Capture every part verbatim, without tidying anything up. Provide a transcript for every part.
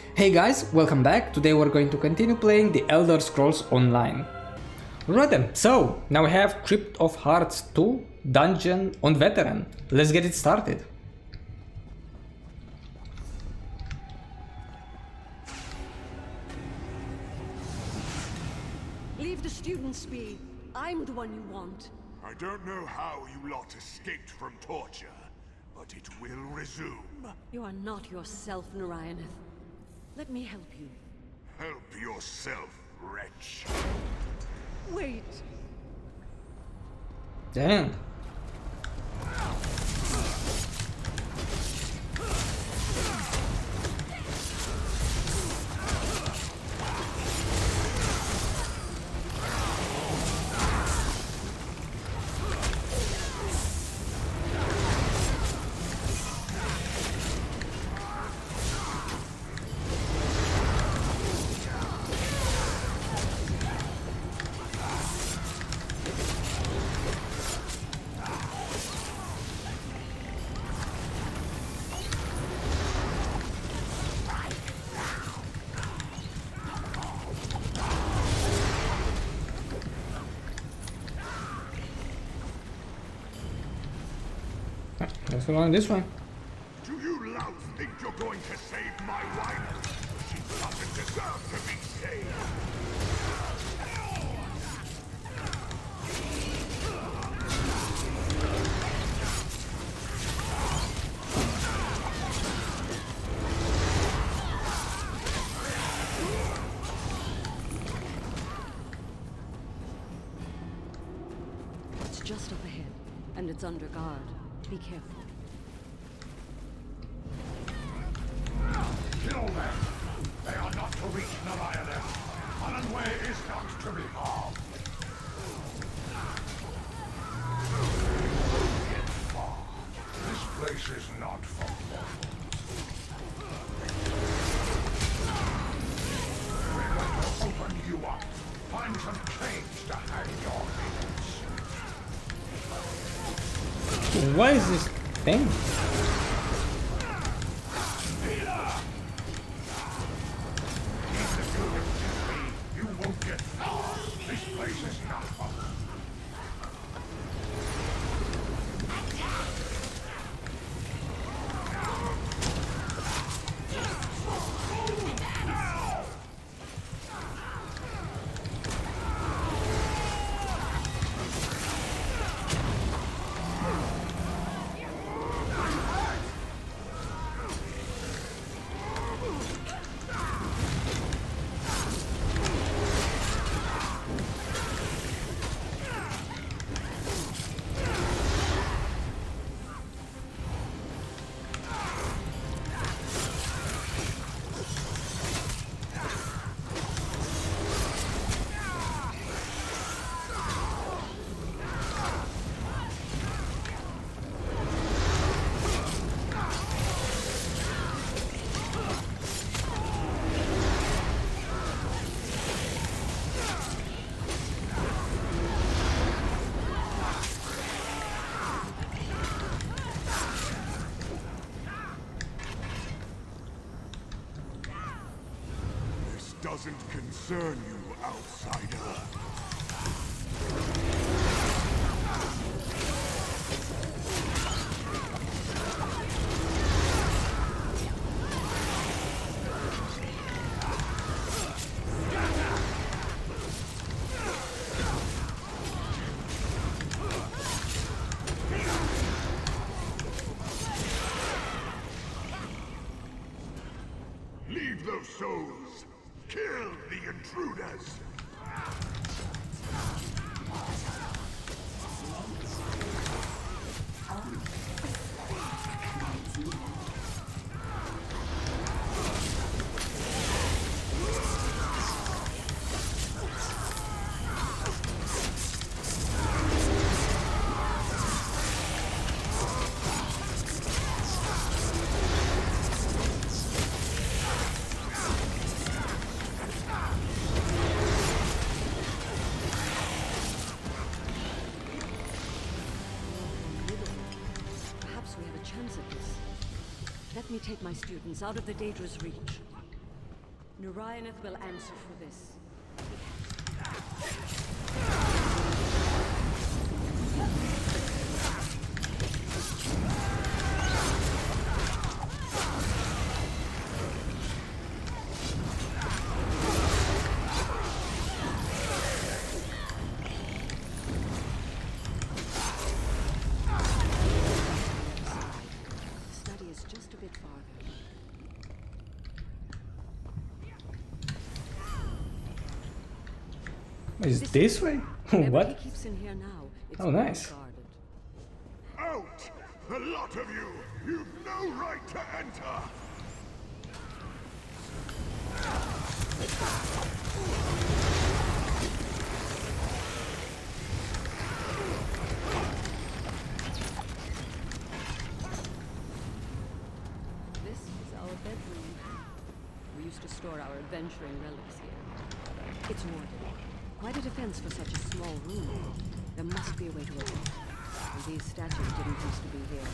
Hey guys, welcome back. Today we're going to continue playing the Elder Scrolls Online. Right then, so now we have Crypt of Hearts two Dungeon on Veteran. Let's get it started. Leave the students be. I'm the one you want. I don't know how you lot escaped from torture, but it will resume. You are not yourself, Narayaneth. Let me help you. Help yourself, wretch. Wait. Damn. Let's go on this one. Do you louts think you're going to save my wife? She doesn't deserve to be saved. It's just up ahead, and it's under guard. Be careful. Kill them! They are not to reach Narayaneth. Way is not to be harmed. Get far. This place is not for mortals. We're going to open you up. Find some chains to hang your hands. What is this thing? You won't get far. This place is not fun. Doesn't concern you, outsider. Leave those souls. Kill the intruders! Let me take my students out of the Daedra's reach. Narayaneth will answer for this. Study is just a bit farther. Is it this way? What? He keeps in here now. It's Oh, nice. guarded. Out! The lot of you! You've no right to enter! This is our bedroom. We used to store our adventuring relics here. It's warded. Quite a defense for such a small room. There must be a way to open it. And these statues didn't used to be here.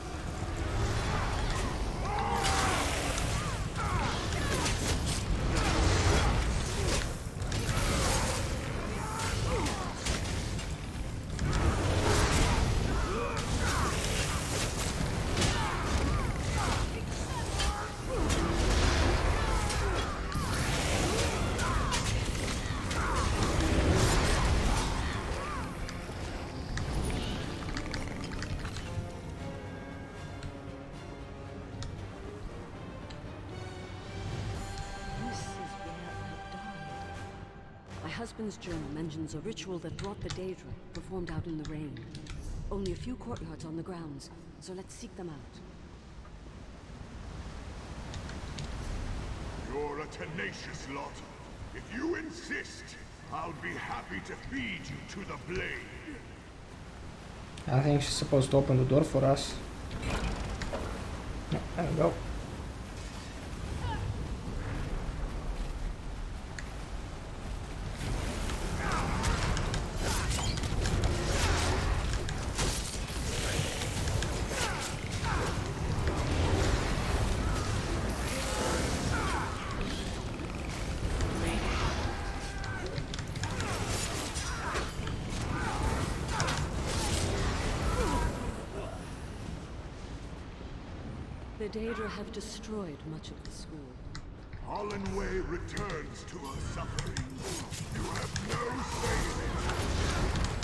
My husband's journal mentions a ritual that brought the Daedra, performed out in the rain. Only a few courtyards on the grounds, so let's seek them out. You're a tenacious lot. If you insist, I'll be happy to feed you to the blade. I think she's supposed to open the door for us. No, there we go. The Daedra have destroyed much of the school. Hollandway returns to her suffering. You have no say in it.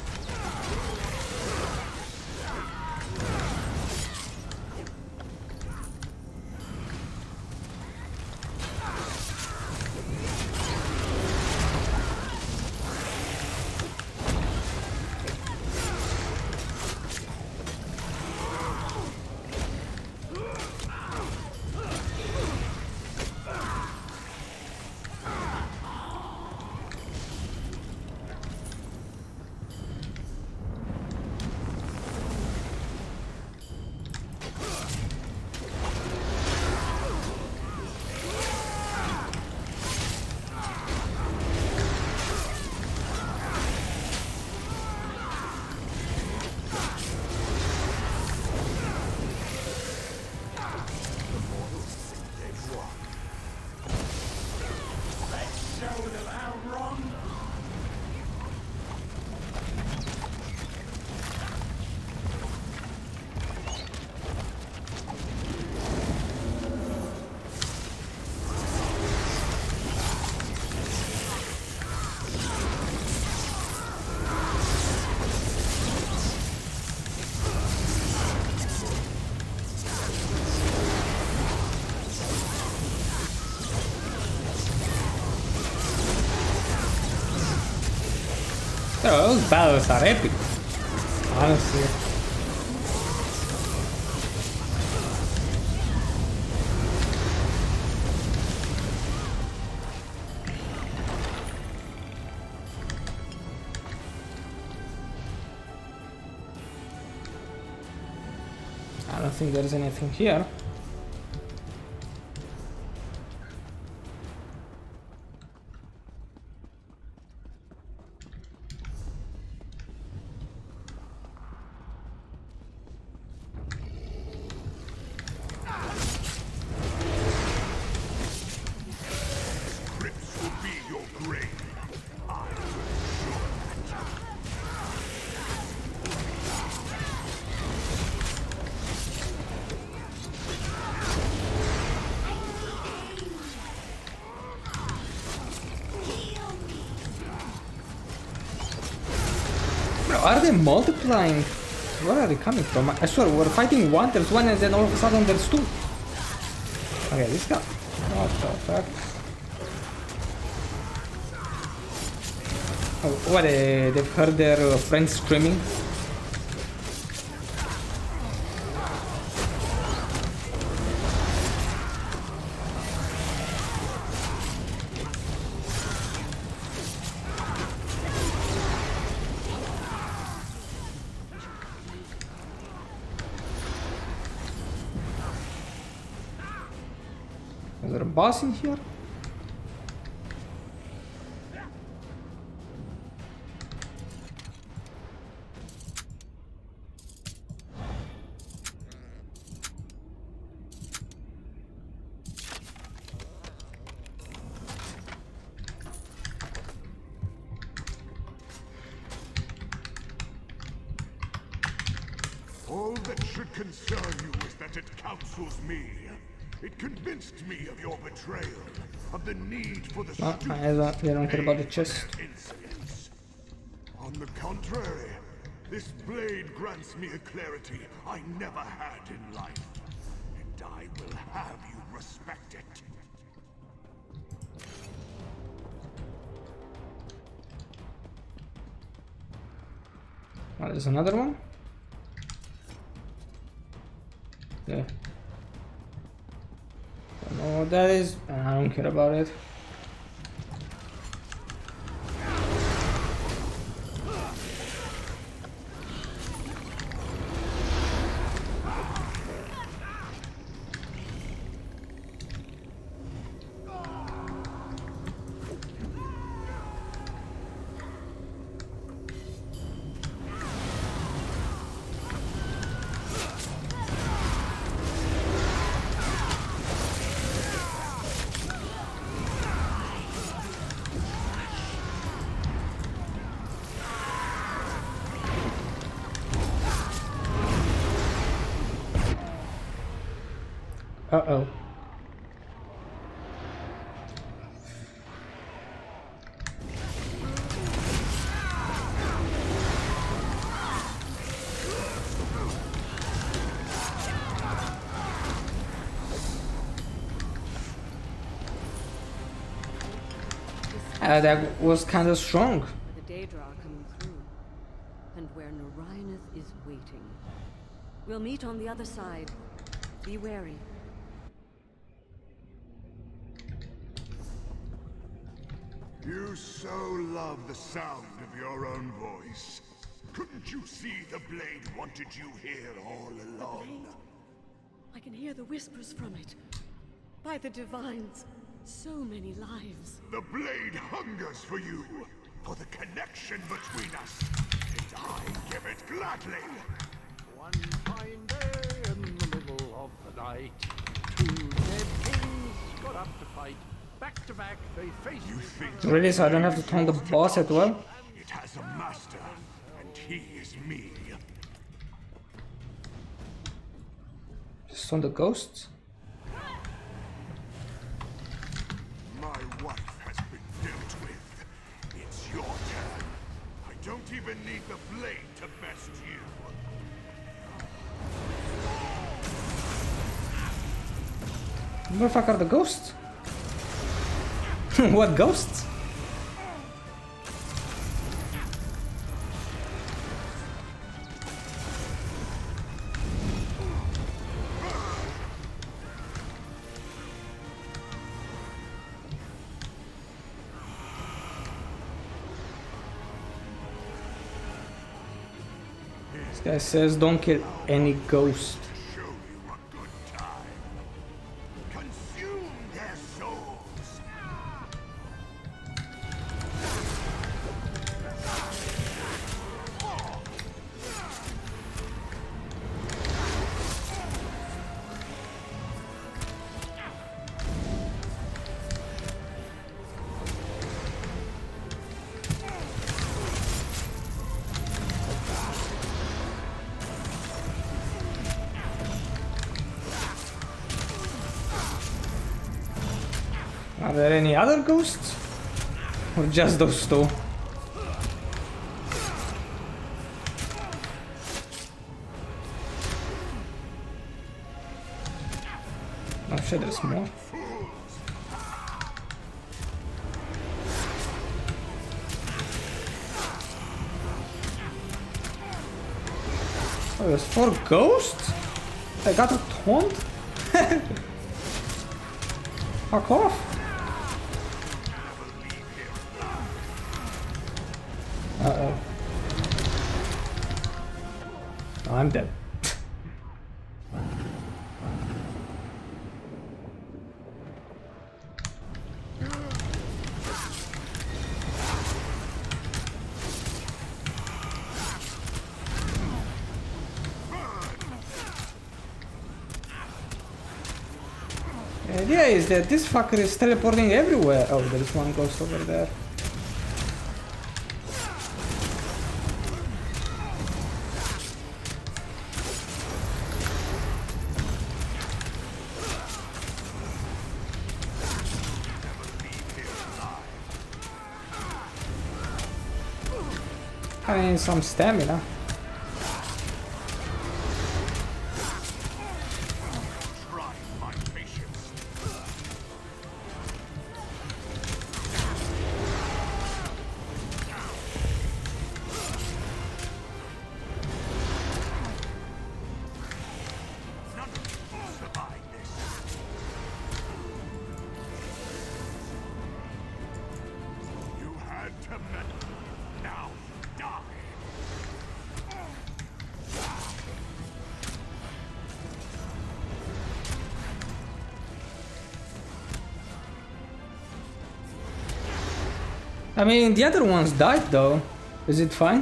Oh, those battles are epic, honestly. I don't think there's anything here. are they multiplying? Where are they coming from? I swear, we're fighting one, there's one, and then all of a sudden there's two. Okay, this guy. What the fuck? Oh, what? Uh, they've heard their uh, friends screaming. Is there a boss in here? All that should concern you is that it counsels me. It convinced me of your betrayal, of the need for the Oh, I don't, I don't care about the chest. insolence. On the contrary, this blade grants me a clarity I never had in life, and I will have you respect it. Oh, there's another one? Yeah. Don't know what that is, and I don't care about it. Uh-oh. Uh, that was kind of strong. The Daedra are coming through, and where Narayaneth is waiting. We'll meet on the other side. Be wary. You so love the sound of your own voice. Couldn't you see the blade wanted you here all along? I can hear the whispers from it. By the divines, so many lives. The blade hungers for you, for the connection between us, and I give it gladly. One fine day in the middle of the night, two dead kings got up to fight. Back to back, they faced You think Really, so I don't have to turn the boss as well? it has a master, and he is me. Just on the ghosts? My wife has been dealt with. It's your turn. I don't even need the blade to best you. Where the fuck are the ghosts? What ghosts? This guy says don't kill any ghost. Show you a good time. Consume their souls. Are there any other ghosts? Or just those two? sure there's more. Oh, there's four ghosts? I got a taunt? Fuck off. Uh-oh. Oh, I'm dead. The idea is that this fucker is teleporting everywhere. Oh, there's one ghost over there. I need some stamina. I mean, the other ones died though. Is it fine?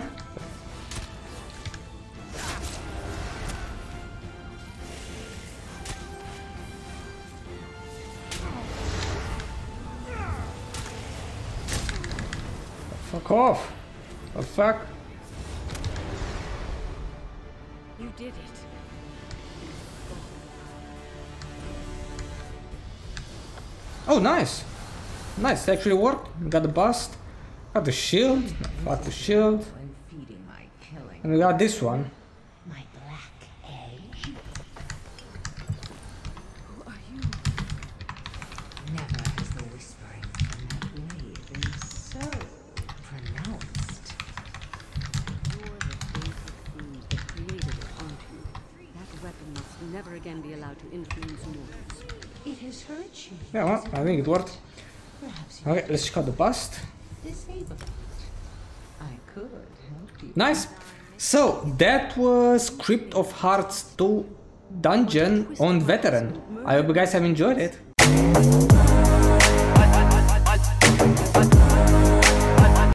Fuck off. What the fuck? You did it. Oh, nice. Nice, it actually worked. Got the bust. Got the shield. Got the shield. And we got this one. My black egg. Who are you? Never has the whispering from that blade been so pronounced. You're the basic food that created it, aren't you? That weapon must never again be allowed to influence mortals. It has hurt you. Yeah, well, I think it worked. Perhaps you Okay, let's check out the bust. disable it. I could help you. Nice. So that was Crypt of Hearts two Dungeon on Veteran. I hope you guys have enjoyed it.